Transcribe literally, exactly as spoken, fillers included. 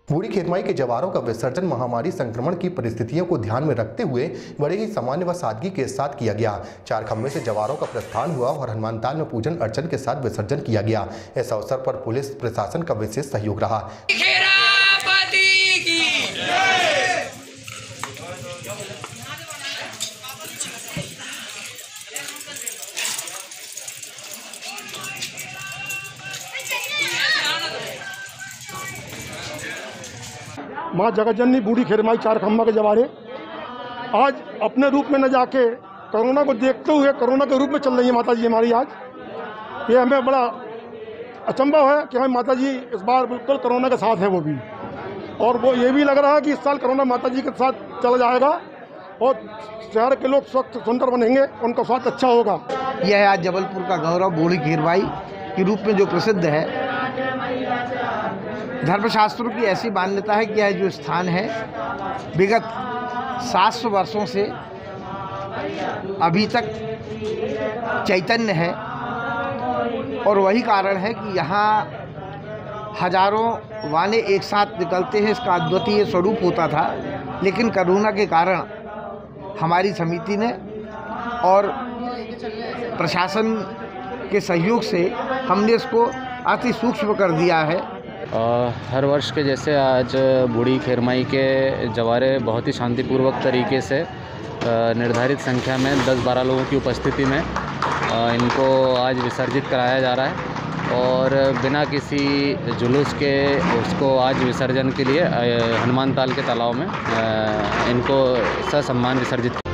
बूढ़ी खेतमाई के जवारों का विसर्जन महामारी संक्रमण की परिस्थितियों को ध्यान में रखते हुए बड़े ही सामान्य व सादगी के साथ किया गया। चार खम्भे से जवारों का प्रस्थान हुआ और हनुमान ताल में पूजन अर्चन के साथ विसर्जन किया गया। इस अवसर पर पुलिस प्रशासन का विशेष सहयोग रहा। माँ जगतजननी बूढ़ी खेरमाई चार खम्भा के जवारे आज अपने रूप में न जाके कोरोना को देखते हुए कोरोना के रूप में चल रही है माता जी हमारी। आज ये हमें बड़ा अचंभा है कि हमारी माता जी इस बार बिल्कुल कोरोना के साथ है वो भी, और वो ये भी लग रहा है कि इस साल कोरोना माता जी के साथ चला जाएगा और शहर के लोग स्वस्थ सुंदर बनेंगे, उनका स्वास्थ्य अच्छा होगा। यह है आज जबलपुर का गौरव बूढ़ी खेरमाई के रूप में जो प्रसिद्ध है। धर्मशास्त्रों की ऐसी मान्यता है कि यह जो स्थान है विगत सात सौ वर्षों से अभी तक चैतन्य है, और वही कारण है कि यहाँ हजारों वाने एक साथ निकलते हैं। इसका अद्वितीय स्वरूप होता था, लेकिन कोरोना के कारण हमारी समिति ने और प्रशासन के सहयोग से हमने इसको अति सूक्ष्म कर दिया है। आ, हर वर्ष के जैसे आज बूढ़ी खेरमाई के जवारे बहुत ही शांतिपूर्वक तरीके से निर्धारित संख्या में दस बारह लोगों की उपस्थिति में आ, इनको आज विसर्जित कराया जा रहा है, और बिना किसी जुलूस के उसको आज विसर्जन के लिए हनुमान ताल के तालाब में आ, इनको ससम्मान विसर्जित